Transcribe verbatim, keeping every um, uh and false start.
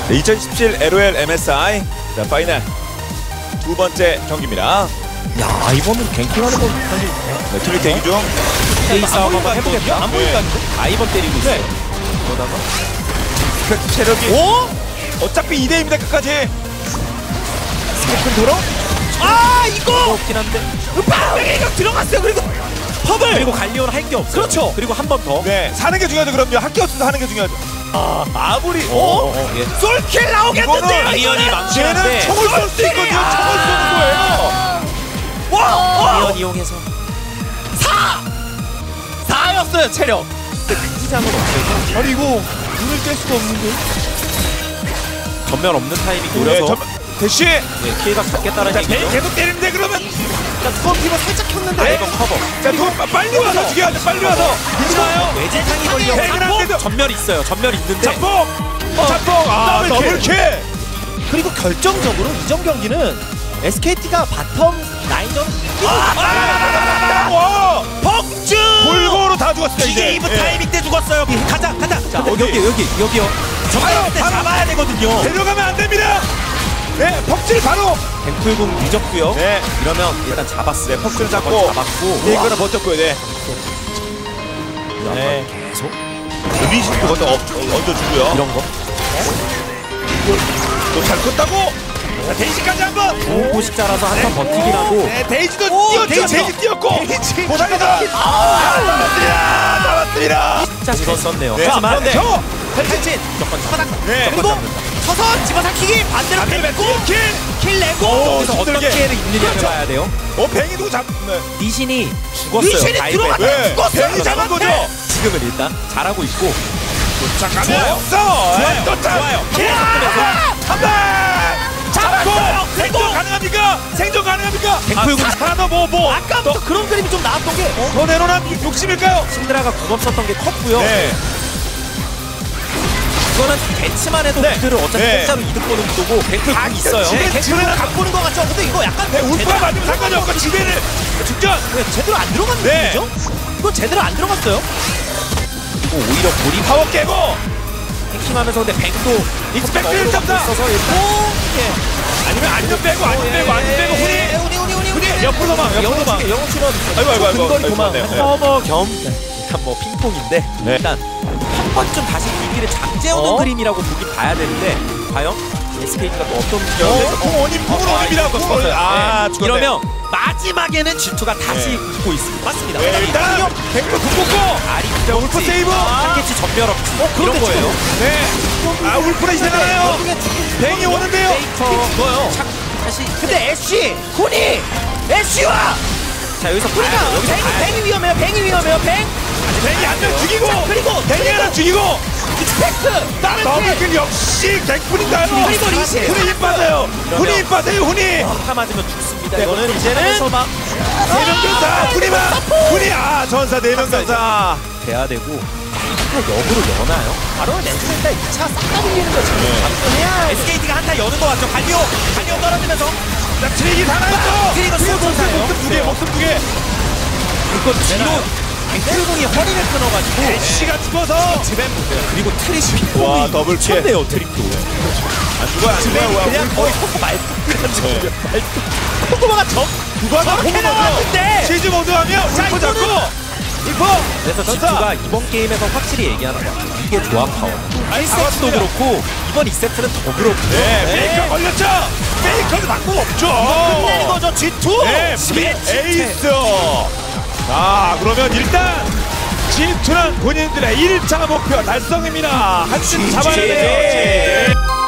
이천십칠 엘오엘 엠에스아이 자, 파이널 두 번째 경기입니다. 야, 이번은 갱킹하는 건 사실 네, 트릭 대기 중. A 싸움 한번 해보겠다. 안 보니까 아이번 때리고 있어. 네. 그러다가 그 체력이 오? 어차피 이 대입니다 끝까지. 스케프 돌아? 아, 이거 없긴 한데. 빵! 이거 들어갔어요. 그리고 펍을 그리고 갈리온 할 게 없어. 그렇죠. 그리고 한 번 더. 네, 사는 게 중요하죠. 그럼요. 할 게 없어서 하는 게 중요하죠. 아, 아무리 어? 어, 어, 예. 솔킬 나오겠는데. 미니언이 망치는데. 총을 쏠 수 있거든요. 총을 쏘는 거예요. 와! 미니언 이용해서 사! 사였어요 체력. 근데 극기장은 없어서. 아니 이거 눈을 뗄 수가 없는데. 전면 없는 타이밍 네, 노려서. 전... 대시. 네, 피해가 작겠다는 얘기죠. 계속 때리는데 그러면. 자, 스톰피버 살짝 켰는데. 아, 이건 커버. 자, 또 빨리 와서 죽여야 돼. 빨리 와서. 괜찮아요. 외진탕이 걸려. 전멸 있어요. 전멸 있는데. 잡폭. 잡폭. 아, 더블킬. 그리고 결정적으로 이전 경기는 에스케이티가 바텀 라인전 와! 벅주! 골고루 다 죽었어요. 기계 이브 타이밍 때 죽었어요. 가자, 가자. 자, 어디? 여기, 여기, 여기요. 정말 때 잡아야 되거든요. 데려가면 안 됩니다. 네, 퍽질 바로. 갱플궁 늦었고요. 네, 이러면 일단 잡았어요. 네, 퍽질 잡고 잡았고. 네, 이거는 버텼고요. 네. 네. 계속 리신도 먼저 얹어주고요. 이런 거. 또잘 컸다고. 자, 데이지까지 한 번. 좋은 포식자라서 한 번 버티기라도. 네, 데이지도 오, 뛰었죠. 데이지. 데이지 뛰었고. 데이지. 보상이다. 아, 나왔습니다. 나왔습니다. 진짜 잘 썼네요. 네, 하지만 그런데 저. 탈진 무조건 바닥. 네. 그리고 서서 집어삼키기 반대로 뺏고 킬. 킬 내고 오, 여기서 어떤 힘들게. 기회를 있느냐를 그렇죠. 봐야 돼요. 어, 뱅이도 잡. 네. 리신이 죽었어요. 리신이 다이브에. 들어갔다. 네. 죽었어요. 뱅이 잡은 거죠. 지금은 일단 잘하고 있고. 잠깐만. 좋아요. 없어. 좋아요. 또 참. 좋아요. 킬. 한 방. 잡았어요. 생존 가능합니까? 생존 가능합니까? 갱플궁. 아, 하나 더 뭐 뭐. 아까부터 그런 그림이 좀 나왔던 게 어? 더 내놓으란 욕심일까요? 신드라가 궁 없었던 게 컸고요. 네. 이거는 대치만 해도 네. 미드를 어차피 네. 공짜로 이득 보는 구도고 갱플 궁 있어요. 네, 갱플을 각 보는 것 같죠? 근데 이거 약간 네, 울파 제대로 안 맞으면 상관이 없고 지배를 직전. 왜 제대로 안 들어간 네. 느낌이죠? 이건 제대로 안 들어갔어요. 그리고 오히려 몰입 파워 깨고. 해킹하면서 근데 뱅도 익스펙트를 잡다. 있어서 일단 아니면 아니면 빼고 아니면 빼고 아니면 빼고 훈이. 훈이 훈이 훈이 훈이 옆으로 도망. 옆으로 영웅 도망. 출연 영웅 출연 아이고 아이고 아이고. 근거리 아이고, 도망 네, 네. 서버 겸 일단 뭐 핑퐁인데 네. 일단 한 번쯤 다시 위기를 잠재우는 어? 그림이라고 보긴 봐야 되는데 과연 에스케이티가 또 어떤 어, 풍 원임 풍 원임이라. 아, 죽었네. 이러면 마지막에는 질투가 다시 네. 붙고 있습니다. 맞습니다. 네, 일단 백로 궁극고. 아리 자, 울프 세이브. 한 개치 전멸 없지. 어, 그런데 이런 거예요. 네. 아, 울프레이 되나요? 뱅이 오는데요. 데이터 이거요. 착 다시 근데 애쉬 훈이 애쉬와 자 여기서 훈이가 가야 돼요. 여기서 뱅이 가야 돼요. 뱅이 위험해요. 뱅이 위험해요. 뱅 뱅이 한 명 죽이고. 자, 그리고 뱅이 하나 죽이고. 익스펙트 다른 팀 더블킬 역시 갱플인가요? 그리고 리신. 훈이 힘 빠져요. 훈이 힘 빠져요. 훈이. 타 맞으면 죽습니다. 네, 이거는 이제는 이제는 막 네명 전사. 훈이만. 훈이 아 전사 네 명 전사. 돼야 되고 한타 역으로 여나요? 바로 렌즈가 이 차 싹 다 밀리는 거죠. 해야 에스케이티가 한타 여는 것 같죠? 갈리오! 갈리오 떨어지면서 자, 트릭이 살아있어. 트릭은 수호천사예요. 목숨 두 개, 목숨 두 개. 이거 뒤로 갱플궁이 허리를 끊어가지고 애쉬가 죽어서. 지벤 보세요. 그리고 트릭이 와, 더블 킬. 쳤네요 트릭도. 안 죽어요, 안 죽어요. 와, 그냥 울프. 거의 포코 말뚝이란 네. 포그마가 적 누가 다 저렇게 포고 나왔는데. 치즈 모드 하면 울프 잡고. 울프. 그래서 전사. 지투가 이번 게임에서 확실히 얘기하는 것 같아요. 이게 조합 파워. 일 세트도 맞습니다. 그렇고 이번 이 세트는 더 그렇고. 네, 페이커 걸렸죠. 페이커는 방법 없죠. 끝내는 거죠. 지 투. 네, 에이스. 자, 그러면 일단 지투는 본인들의 일 차 목표 달성입니다. 한숨 잡아야 돼요.